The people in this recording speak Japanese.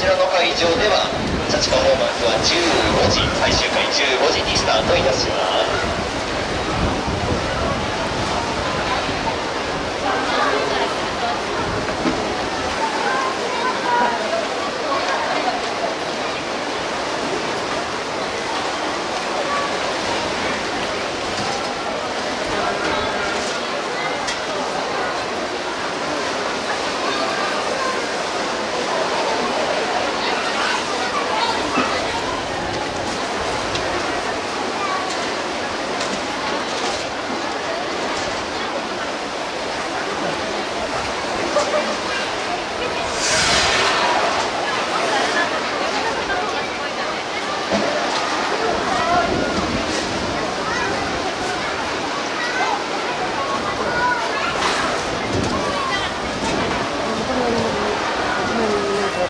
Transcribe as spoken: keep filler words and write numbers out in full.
らの会場ではジャッジパフォーマンスはじゅうごじ、最終回じゅうごじにスタートいたします。